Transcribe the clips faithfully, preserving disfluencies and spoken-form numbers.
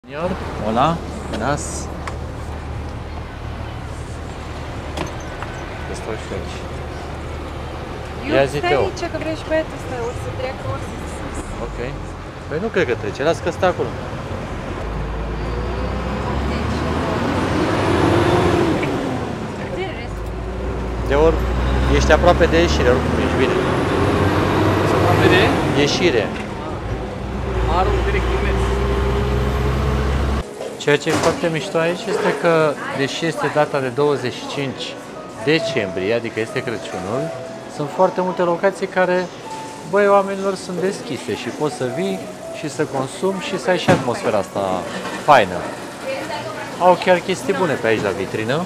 Señor, hola, buenas. Că stau și aici. Ia Eu zi, stai Teo. aici, că vrea și băiatul ăsta, o să treacă, o să... Ok. Păi nu cred că trece, las că stă acolo. De ori ești aproape de ieșire, oricum ești bine. Să aproape de Ieșire. arul direct imens. Ceea ce e foarte mișto aici este că, deși este data de douăzeci și cinci decembrie, adică este Crăciunul, sunt foarte multe locații care, băi, oamenilor sunt deschise și poți să vii și să consumi și să ai și atmosfera asta faină. Au chiar chestii bune pe aici la vitrină.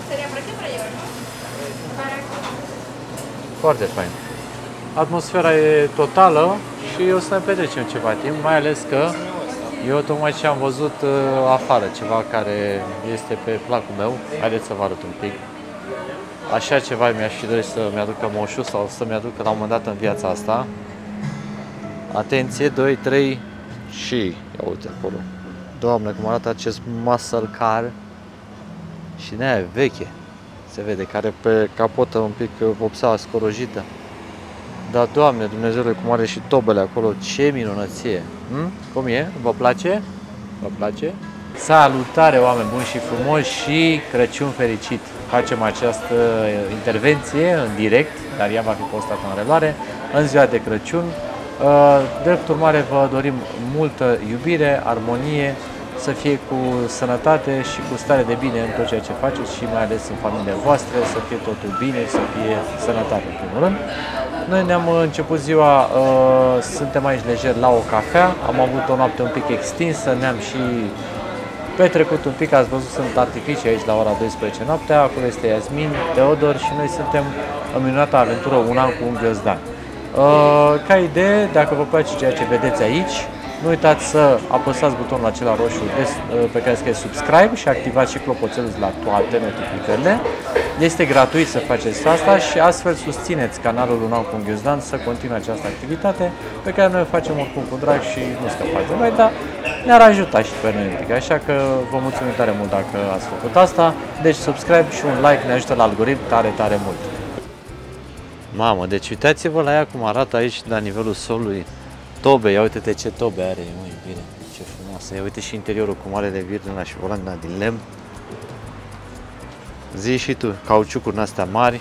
Foarte fain. Atmosfera e totală și o să ne petrecem ceva timp, mai ales că eu tocmai ce am văzut uh, afară, ceva care este pe placul meu. Haideți să vă arăt un pic. Așa ceva mi-aș fi dorit să-mi aducă moșul sau să-mi aducă la un moment dat în viața asta. Atenție, doi, trei și... Ia uite acolo. Doamne, cum arată acest muscle car. Și de-aia e veche. Se vede, care pe capotă un pic vopseaua scorojită. Dar, Doamne, Dumnezeule, cum are și tobele acolo, ce minunăție! Hm? Cum e? Vă place? Vă place? Salutare, oameni buni și frumoși și Crăciun fericit! Facem această intervenție în direct, dar ea va fi postată în reluare, în ziua de Crăciun. Drept urmare, vă dorim multă iubire, armonie, să fie cu sănătate și cu stare de bine în tot ceea ce faceți și mai ales în familiile voastre, să fie totul bine, să fie sănătate în primul rând. Noi ne-am început ziua, uh, suntem aici lejer la o cafea, am avut o noapte un pic extinsă, ne-am și petrecut un pic, ați văzut, sunt artificii aici la ora douăsprezece noaptea, acolo este Iasmin, Teodor și noi suntem în minunata aventură Un an cu un ghiozdan. Uh, ca idee, dacă vă place ceea ce vedeți aici, nu uitați să apăsați butonul acela roșu pe care scrie subscribe și activați și clopoțelul la toate notificările. Este gratuit să faceți asta și astfel susțineți canalul Un an cu un ghiozdan să continue această activitate pe care noi o facem oricum cu drag și nu scăpați de noi, dar ne-ar ajuta și pe noi un pic, așa că vă mulțumim tare mult dacă ați făcut asta. Deci subscribe și un like ne ajută la algoritm tare, tare mult. Mamă, deci uitați-vă la ea cum arată aici la nivelul solului. Tobe, ia uite-te ce tobe are, măi, bine, ce frumoasă. Ia uite și interiorul cum are de virgina și volanina din lemn. Zi și tu, cauciucuri astea mari.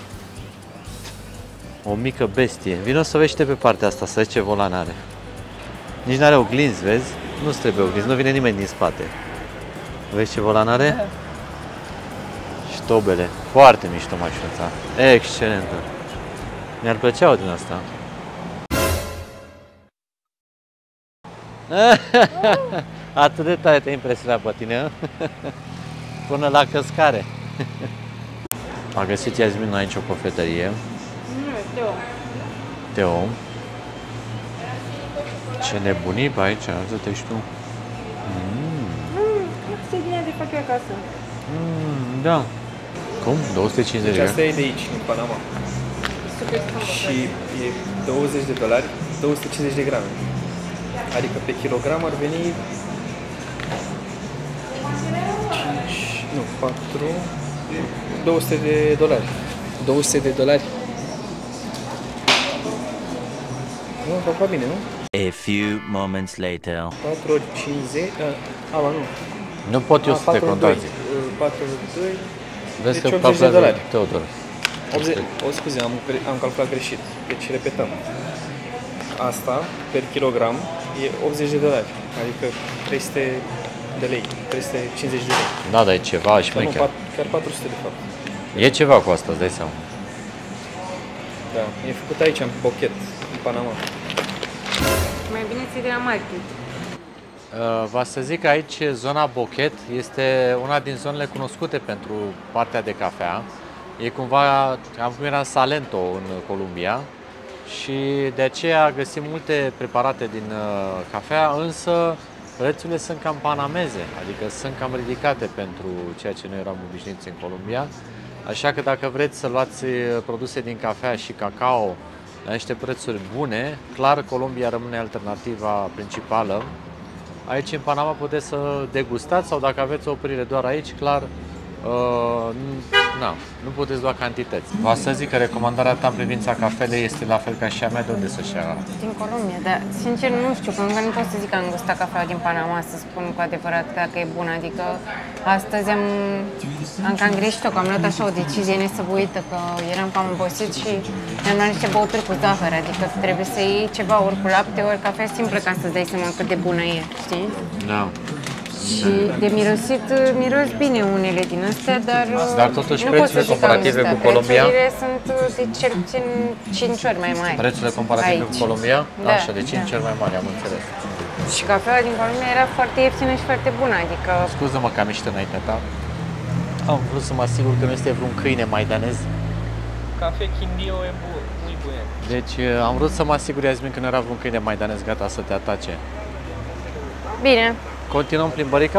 O mică bestie. Vino să vezi pe partea asta, să vezi ce volan are. Nici n-are oglinzi, vezi? Nu-ți trebuie oglinzi, nu vine nimeni din spate. Vezi ce volan are? Și tobele. Foarte mișto mașinuța. Excelentă. Mi-ar plăcea o din asta. Atât de tare te-a impresionat pe tine, până la căscare. A găsit Iasmin aici o cofetărie. Nu, Teo. Teo. Ce nebunii pe aici, arată-te și tu. Mm. Mm, ce bine de fac eu acasă. Mm, da. Cum? două sute cincizeci de Deci asta grame? e de aici, din Panama. Super scumpă. Și e douăzeci de dolari, două sute cincizeci de grame. Adică pe kilogram ar veni cinci, nu, patru, două sute de dolari. două sute de dolari. Nu, va bine, nu? A few moments later. patru ori cincizeci, a, a, nu. Nu pot eu A, să te contați. patru ori doi, Vezi deci că optzeci de dolari. Teodor. optzeci, o scuze, am, am calculat greșit. Deci repetăm. Asta, per kilogram, e optzeci de dolari. Adică trei sute de lei, trei sute cincizeci de lei. Da, dar e ceva Dar nu, șmecher. pat- chiar patru sute de fapt. E ceva cu asta, îți dai seama. Da, e făcut aici, în Pochet, în Panama. Mai bine ți de la market. Uh, Vă să zic că aici zona Bochet este una din zonele cunoscute pentru partea de cafea. E cumva, am cum era Salento în Columbia și de aceea găsim multe preparate din uh, cafea, însă prețurile sunt cam panameze, adică sunt cam ridicate pentru ceea ce noi eram obișnuiți în Columbia. Așa că dacă vreți să luați produse din cafea și cacao la niște prețuri bune, clar Columbia rămâne alternativa principală Aici în Panama puteți să degustați sau dacă aveți o oprire doar aici, clar, uh, na, nu puteți lua cantități. Vă să zic că recomandarea ta în privința cafelei este la fel ca și a mea, de unde să-și ia? Din Columbia, dar sincer nu știu, pentru că nu pot să zic că am gustat cafea din Panama să spun cu adevărat dacă e bună, adică astăzi am, am cam greșit-o, că am luat așa o decizie nesăbuită, că eram cam obosit și mi-am luat niște băuturi cu zahăr, adică trebuie să iei ceva ori cu lapte, ori cafea simplă ca să-ți dai seama cât de bună e, știi? Da. Și de mirosit, miros bine unele din astea, dar, dar totuși nu prețurile pot să comparative cu Columbia? Prețurile sunt de cel puțin cinci ori mai mari. Prețurile comparative aici. cu Columbia? Da, Așa, de cinci da. ori mai mari, am înțeles. Și cafeaua din Columbia era foarte ieftină și foarte bună, adică... Scuză-mă că am ieșit înaintea ta. Am vrut să mă asigur că nu este vreun câine maidanez. Cafe Quindio e bun, nu-i bun. Deci am vrut să mă asigur, Iasmin, că nu era vreun câine maidanez gata să te atace. Bine. Continuăm plimbărica?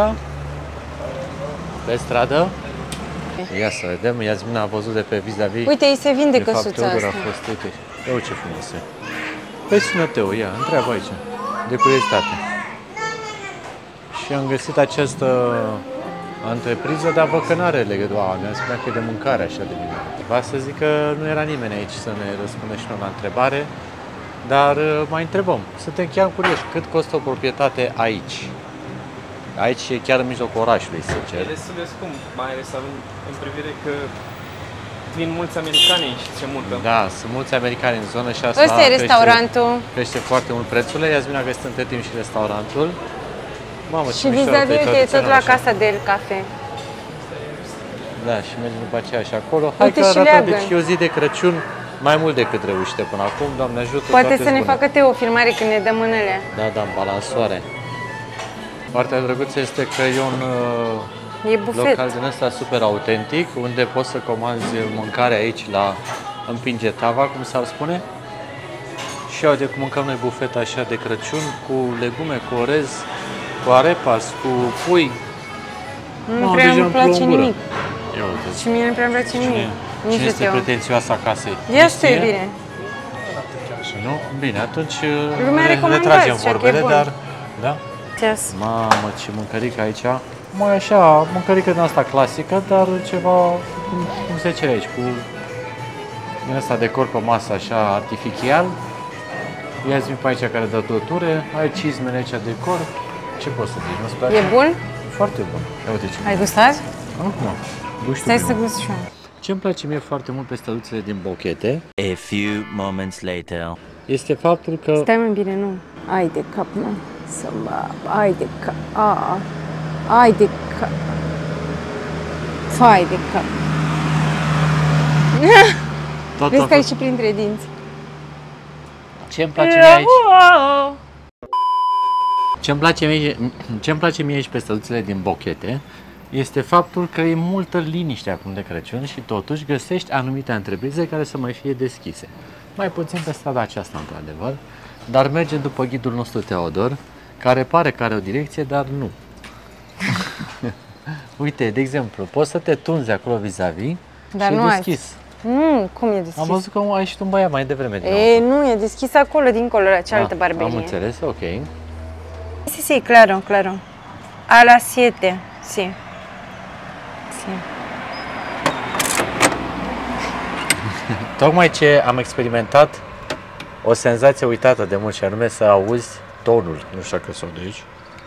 Pe stradă? Ia să vedem, Iasmin a văzut de pe vis-a-vis. Uite, îi se vinde de fapt, căsuța Teodor asta. a fost, uite, ia ce frumos e. Păi sună Teo, ia, întreabă aici, de curiozitate. Și am găsit această întrepriză, dar văd că nu are legătură, mi-a spus că e de mâncare așa de bine. Va să zic că nu era nimeni aici să ne răspundă și noi la întrebare, dar mai întrebăm, suntem chiar curioși, cât costă o proprietate aici? Aici e chiar în mijlocul orașului, sincer. E destul de scump, mai ales având în privire că vin mulți americani și se mută. Da, sunt mulți americani în zonă și asta Ăsta e restaurantul. Crește, crește foarte mult prețurile. Iasmin a găsit între timp și restaurantul. Mamă, ce Și mișto arată vis-a-vis aici, e tot la așa. Casa del Cafe. Da, și mergem după aceea și acolo. Hai Uite că și arată, leagăn. deci e o zi de Crăciun mai mult decât reușite până acum. Doamne ajută, Poate toate să ne bune. facă Teo o filmare când ne dă mânele. Da, da, în balansoare. Partea drăguță este că e un uh, E bufet. local din ăsta super autentic, unde poți să comanzi mâncare aici la împinge tava, cum s-ar spune. Și uite cum mâncăm noi bufeta așa de Crăciun, cu legume, cu orez, cu arepas, cu pui. Nu Mamă, prea deja îmi place plouă în gură. nimic. Ia uite. Și mie nu prea îmi place nimic. Nici Cine de este Teo. pretențioasa casei? Ia stai Cristie? bine. Nu? Bine, atunci Lumea ne recomandați, retragem așa că e vorbele, bun. dar... Da? Yes. Mamă, ce mâncărică aici. Mai așa, mâncărică din asta clasică, dar ceva, cum, cum se cere aici, cu din asta decor pe masă, așa, artificial. Ia-ți pe aici care dă dăture, ai cizmele aici decor. Ce poți să zici, nu-ți place? E bun? Foarte bun. Ia uite ce. Ai gustat? Acum, guștul Stai meu. să gust și eu. Ce-mi place mie foarte mult pe stăluțele din bochete A few moments later. este faptul că Stai mai bine, nu. Ai de cap, mă. Să mă... Ai de cap. A. Ai de cap. Fai de cap. tot Vezi că ai și printre dinți. ce-mi place mie aici, ce-mi place mie, ce-mi place mie aici pe stăluțele din bochete este faptul că e multă liniște acum de Crăciun și totuși găsești anumite întreprize care să mai fie deschise. Mai puțin pe strada aceasta, într-adevăr, dar mergem după ghidul nostru Teodor, care pare că are o direcție, dar nu. Uite, de exemplu, poți să te tunzi acolo vis-a-vis Dar și nu e ai. deschis. Nu, cum e deschis? Am văzut că a ieșit un băiat mai devreme din E, auto. nu, e deschis acolo, dincolo, la cealaltă Ah, barberie. Am înțeles, ok. Sí, sí, claro, claro. A las siete, sí. Sí. Tocmai ce am experimentat o senzație uitată de mult și anume să auzi tonul. Nu știu dacă se aude aici.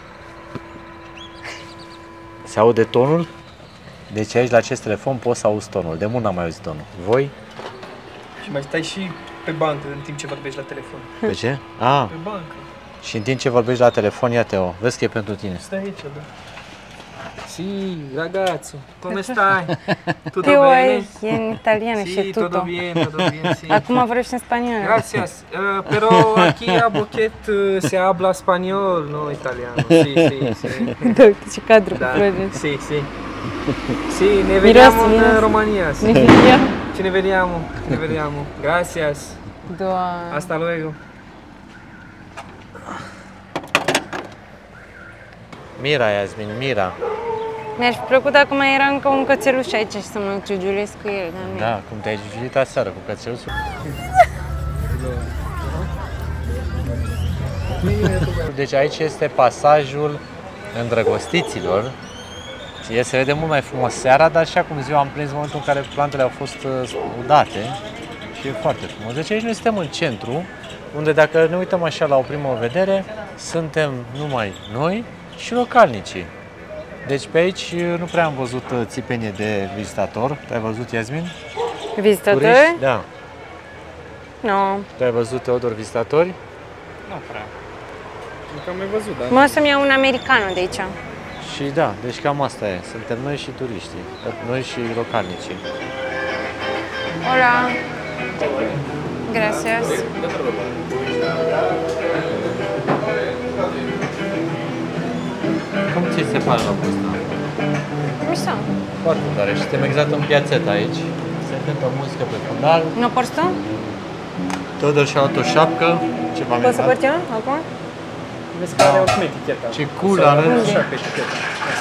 Se aude tonul? Deci aici la acest telefon poți să auzi tonul. De mult n-am mai auzit tonul. Voi? Și mai stai și pe bancă în timp ce vorbești la telefon. Pe ce? Ah, Pe bancă. și în timp ce vorbești la telefon, ia-te-o. Vezi că e pentru tine. Stai aici, da. Sì, ragazzo, come stai? Tutto Teo bene? e in italiano, Sì, c'è tutto tutto. bien, tutto bien, sì. Acum vorbește în spaniolă. Gracias, uh, pero aquí a Boquet uh, se habla español, no italiano. Sí, sí, sí. Da, uite ce cadru cu Da, flori. sì, sì. Sì, ne vediamo in miroase. Romania, sì. Ne vediamo. Ci ne vediamo, ci ne vediamo. Gracias. Doamne. Hasta luego. Mira, Iasmin, Mira. Mi-aș fi plăcut dacă mai era încă un cățeluș aici și să mă ciugiulesc cu el, dar nu. Da, cum te-ai jugiuit aseară cu cățelușul. Deci aici este pasajul îndrăgostiților. E, se vede mult mai frumos seara, dar și acum ziua am prins în momentul în care plantele au fost udate și e foarte frumos. Deci aici noi suntem în centru, unde dacă ne uităm așa la o primă vedere, suntem numai noi și localnicii. Deci pe aici nu prea am văzut țipenie de vizitator. Tu ai văzut, Iasmin? Vizitatori? Turiști? Da. Nu. No. Tu ai văzut, Teodor, vizitatori? Nu prea. Încă am mai văzut, dar... Mă să-mi iau un americano de aici. Și da, deci cam asta e. Suntem noi și turiștii. Noi și localnicii. Hola. Gracias. Cum ți se pare locul ăsta? Mișto. Foarte tare. Și suntem exact în piațeta aici. Se cântă muzică pe fundal. Nu porți tu? Teodor și-a luat o șapcă. Ce v-am Poți să porți eu acum? Vezi că are oricum eticheta. Ce cool arăți. Așa pe eticheta.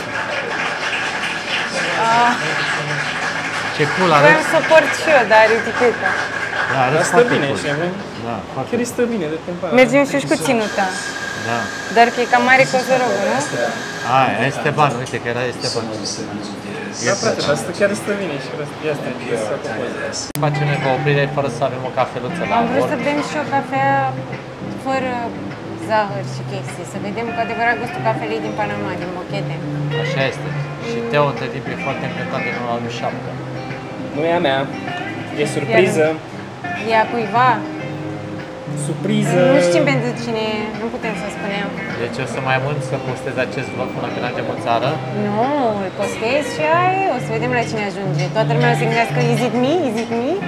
Ah, Ce cool vreau arăți. să port și eu, dar eticheta. Da, Dar arăți stă foarte bine cool. și avem. Da, foarte Chiar îi stă bine de tempara. Mergem și cu ținuta. Da. Dar că e cam mare cozorogul, nu? Aia, Esteban, uite că era Esteban. Da, frate, dar stă, chiar stă bine și ia stai, să fac Facem noi o oprire fără să avem o cafeluță la Am vrut bord. să bem și o cafea fără zahăr și chestii, să vedem cu adevărat gustul cafelei din Panama, din mochete. Așa este. Și Teo, între timp, e foarte încântat de noua lui șapcă. Nu e a mea. E surpriză. E a cuiva. Surpriză. Nu știm pentru cine e, nu putem să spunem. Deci o să mai mult să postez acest vlog până când ajungem în țară. Nu, îl postez și ai, o să vedem la cine ajunge. Toată lumea o să gândească, is it me, is it me?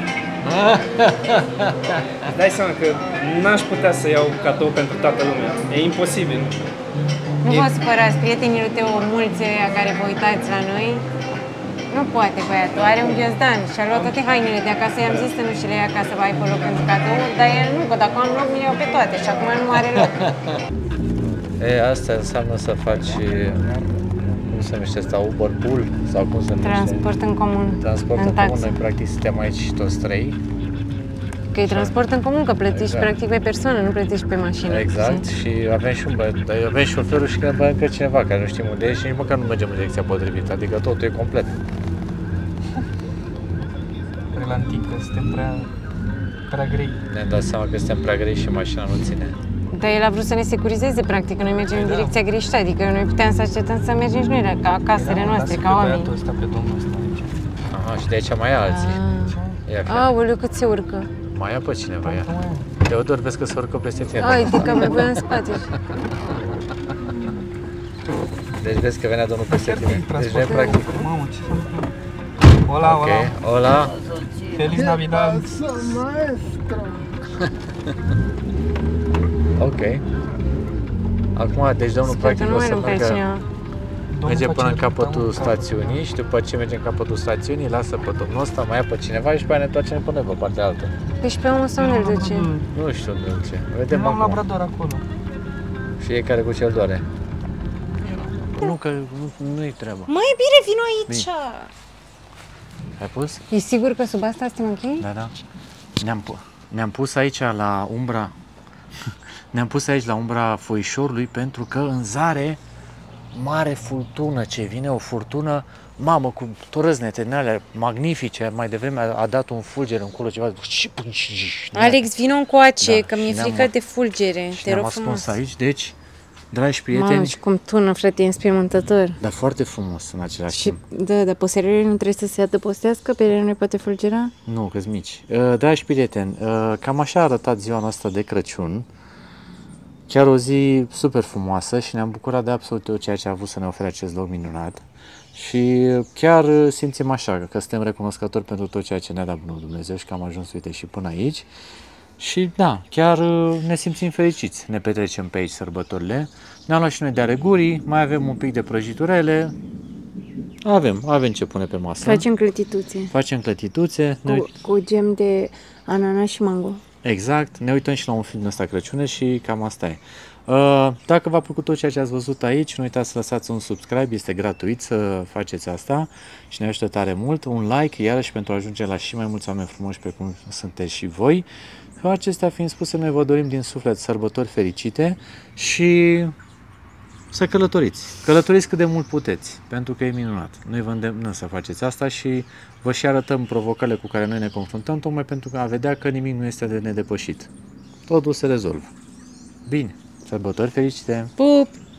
Îți dai seama că n-aș putea să iau cadou pentru toată lumea. E imposibil. Nu vă supărați, prietenii lui Teo, mulți ăia care vă uitați la noi. Nu poate băiatul, are un ghiozdan și a luat toate hainele de acasă, i-am zis să nu și le ia acasă, să aibă loc pentru cadouri, dar el nu, că dacă am loc, mi le iau pe toate și acum nu are loc. E, asta înseamnă să faci, cum se numește asta, Uber Pool sau cum se numește? Transport în comun, Transport în în comun, taxi. noi practic suntem aici toți trei. Că e transport în comun, că plătești Exact. practic pe persoană, nu plătești pe mașină. Exact, și avem și un băiat, dar avem șoferul și când încă cineva care nu știm unde e și nici măcar nu mergem în direcția potrivită, adică totul e complet. Relantică, suntem prea, prea grei. Ne-am dat seama că suntem prea grei și mașina nu ține. Dar el a vrut să ne securizeze, practic, că noi mergem în direcția greșită, adică noi puteam să așteptăm să mergem și noi la ca casele noastre, ca oameni. ăsta, pe domnul ăsta aici. Aha, și de aici mai e alții. Ia fi. Aoleu, cât se urcă. Mai ia pe cineva, ia. Teodor, vezi că se urcă peste tine. Ai, de că mi-a în spate. Deci vezi că venea domnul peste tine. Deci vrem practic. Mamă, ce s-a întâmplat? Hola, Ok, hola. hola. Feliz Navidad. Ok. Acum, deci domnul Sper că practic nu o mai să luăm pe meargă, cineva. merge până în capătul stațiunii și după ce merge în capătul stațiunii, lasă pe domnul ăsta, mai ia pe cineva și pe aia ne întoarcem până pe partea altă. Păi și pe omul să unde îl duce? Nu știu unde duce. Vedem Am un acum. labrador acolo. Fiecare cu ce-l doare. Nu, că nu, nu-i treaba. Mai bine, vino aici! Ai pus? E sigur că sub asta suntem ok? Da, da. Ne-am, pu- ne-am pus aici la umbra ne-am pus aici la umbra foișorului pentru că în zare mare furtună ce vine, o furtună, mamă, cu torăznete din alea magnifice, mai devreme a, a dat un fulger în culo ceva. Alex, vino încoace, Da, că mi-e și ne-am- frică de fulgere, Și te ne-am rog ascuns frumos. aici, deci, dragi Mamă, prieteni, și cum tună, frate, e înspăimântător. dar foarte frumos în același Și, timp. da, dar păsările nu trebuie să se adăpostească, pe ele nu poate fulgera? Nu, că-s mici. Uh, Dragi prieteni, uh, cam așa a arătat ziua noastră de Crăciun. Chiar o zi super frumoasă și ne-am bucurat de absolut tot ceea ce a avut să ne ofere acest loc minunat. Și chiar simțim așa, că suntem recunoscători pentru tot ceea ce ne-a dat Bunul Dumnezeu și că am ajuns, uite, și până aici. Și da, chiar ne simțim fericiți, ne petrecem pe aici sărbătorile. Ne-am luat și noi de aregurii, mai avem un pic de prăjiturele. Avem, avem ce pune pe masă. Facem clătituțe Facem clătituțe. Ne cu, cu gem de ananas și mango. Exact, ne uităm și la un film ăsta Crăciune și cam asta e. Uh, Dacă v-a plăcut tot ceea ce ați văzut aici, nu uitați să lăsați un subscribe, este gratuit să faceți asta și ne ajută tare mult. Un like, iarăși pentru a ajunge la și mai mulți oameni frumoși pe cum sunteți și voi. Acestea fiind spuse, noi vă dorim din suflet sărbători fericite și să călătoriți. Călătoriți cât de mult puteți, pentru că e minunat. Noi vă îndemnăm să faceți asta și vă și arătăm provocările cu care noi ne confruntăm, tocmai pentru că a vedea că nimic nu este de nedepășit. Totul se rezolvă. Bine, sărbători fericite! Pup!